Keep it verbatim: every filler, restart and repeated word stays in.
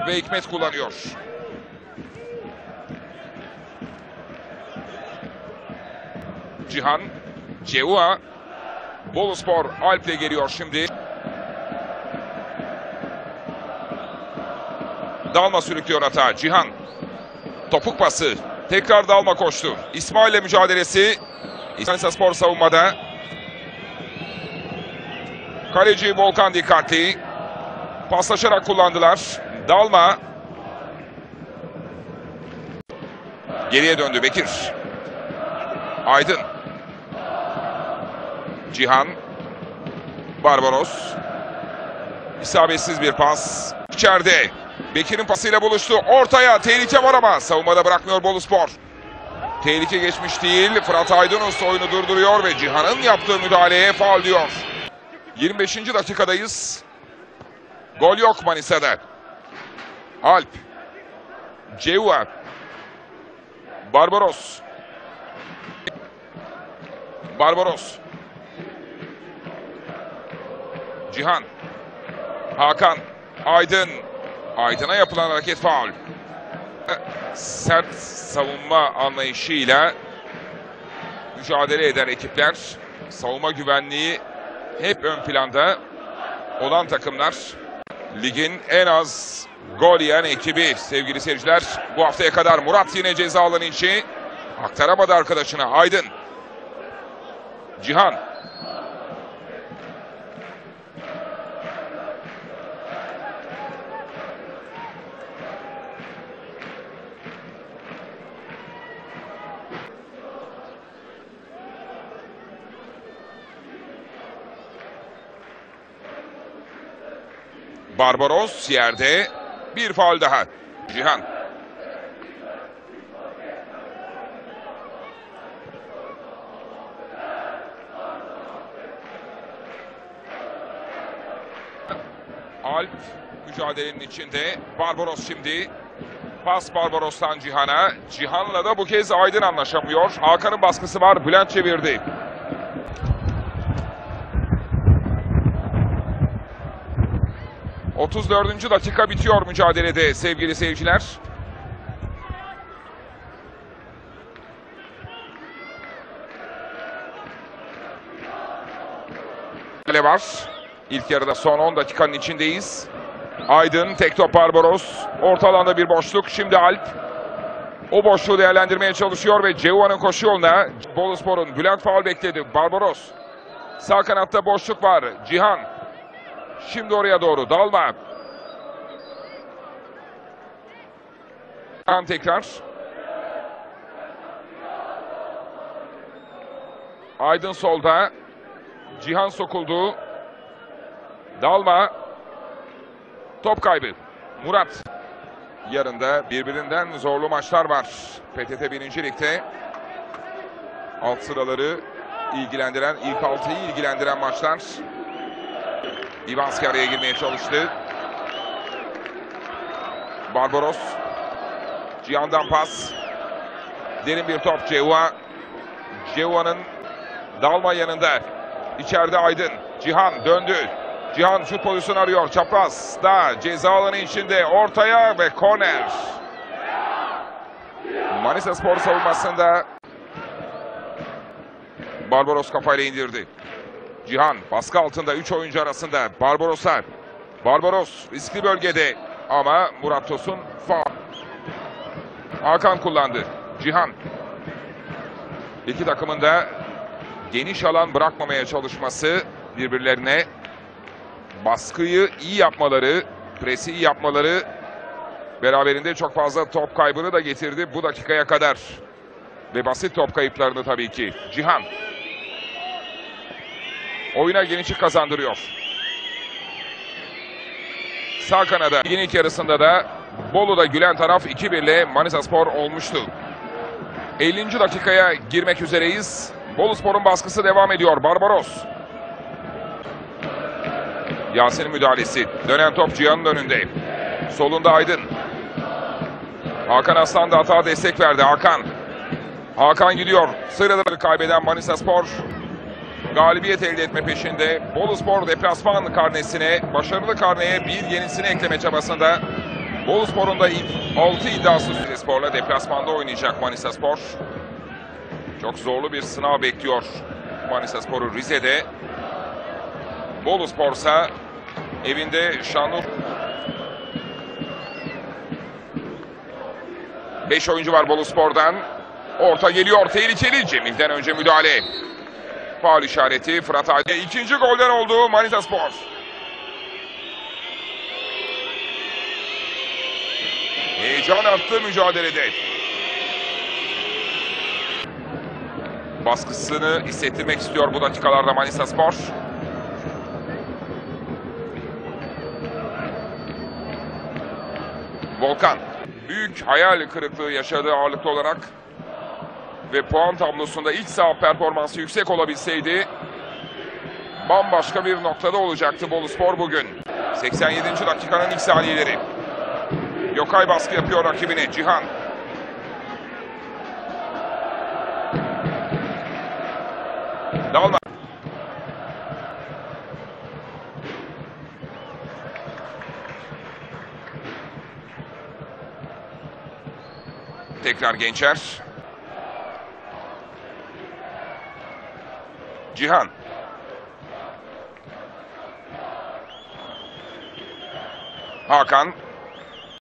ve Hikmet kullanıyor. Cihan, Ceua, Boluspor Alp'le geliyor şimdi. Dalma sürüklüyor hata. Cihan, topuk pası. Tekrar Dalma koştu. İsmail'le mücadelesi. Manisa savunmada. Kaleci Volkan dikkatli. Paslaşarak kullandılar. Dalma. Geriye döndü Bekir. Aydın. Cihan. Barbaros. İsabetsiz bir pas. İçeride. Bekir'in pasıyla buluştu. Ortaya tehlike var ama savunmada bırakmıyor Boluspor. Tehlike geçmiş değil. Fırat Aydınus oyunu durduruyor ve Cihan'ın yaptığı müdahaleye faul diyor. yirmi beşinci dakikadayız. Gol yok Manisa'da. Alp. Ceua. Barbaros. Barbaros. Cihan. Hakan. Aydın. Aydın'a yapılan hareket faul. Sert savunma anlayışıyla mücadele eden ekipler, savunma güvenliği hep ön planda olan takımlar. Ligin en az gol yiyen ekibi sevgili seyirciler. Bu haftaya kadar Murat yine ceza alanı içi. Aktaramadı arkadaşına. Aydın. Cihan. Barbaros yerde. Bir faul daha. Cihan. Alp mücadelenin içinde. Barbaros şimdi. Pas Barbaros'tan Cihan'a. Cihan'la da bu kez Aydın anlaşamıyor. Hakan'ın baskısı var. Bülent çevirdi. otuz dördüncü dakika bitiyor mücadelede sevgili seyirciler. Ne var? İlk yarıda son on dakikanın içindeyiz. Aydın, tek top Barbaros. Orta alanda bir boşluk. Şimdi Alp. O boşluğu değerlendirmeye çalışıyor ve Ceua'nın koşu yoluna. Boluspor'un Bülent faul bekledi. Barbaros. Sağ kanatta boşluk var. Cihan. Şimdi oraya doğru. Dalma. Cihan tekrar. Aydın solda. Cihan sokuldu. Dalma. Top kaybı. Murat. Yarında birbirinden zorlu maçlar var. P T T birinci Lig'de. Alt sıraları ilgilendiren, ilk altıyı ilgilendiren maçlar. Ivanski araya girmeye çalıştı. Barbaros. Cihan'dan pas. Derin bir top Ceua. Ceua'nın Dalma yanında. İçeride Aydın. Cihan döndü. Cihan şut pozisyonu arıyor. Çapraz da ceza alanı içinde. Ortaya ve korner. Manisaspor savunmasında Barbaros kafayla indirdi. Cihan baskı altında üç oyuncu arasında. Barbaros'a. Barbaros riskli bölgede ama Murat Tosun faul. Hakan kullandı. Cihan. İki takımın da geniş alan bırakmamaya çalışması, birbirlerine baskıyı iyi yapmaları, presi iyi yapmaları beraberinde çok fazla top kaybını da getirdi bu dakikaya kadar. Ve basit top kayıplarını tabii ki. Cihan. Oyuna genişlik kazandırıyor. Sağ kanada ligin ilk yarısında da Bolu'da gülen taraf iki bir ile Manisaspor olmuştu. ellinci dakikaya girmek üzereyiz. Boluspor'un baskısı devam ediyor. Barbaros. Yasin'in müdahalesi. Dönen top Cihan'ın önünde. Solunda Aydın. Hakan Aslan da hata destek verdi. Hakan. Hakan gidiyor. Sıraları kaybeden Manisaspor galibiyet elde etme peşinde. Boluspor deplasman karnesine, başarılı karneye bir yenisini ekleme çabasında. Boluspor'un da ilk altı iddiası Spor'la deplasmanda oynayacak Manisaspor. Çok zorlu bir sınav bekliyor Manisaspor'u Rize'de. Boluspor ise evinde Şanlıurfa. beş oyuncu var Boluspor'dan. Orta geliyor, tehlikeli. Cemil'den önce müdahale. Faul işareti Fırat Aydın. İkinci golden oldu Manisaspor. Heyecan arttı mücadelede. Baskısını hissettirmek istiyor bu dakikalarda Manisaspor. Volkan. Büyük hayal kırıklığı yaşadığı ağırlıklı olarak ve puan tablosunda iç saha performansı yüksek olabilseydi bambaşka bir noktada olacaktı Boluspor bugün. seksen yedinci dakikanın ilk saniyeleri. Gökay baskı yapıyor rakibine. Cihan. Dalma. Tekrar Gençer. Cihan. Hakan.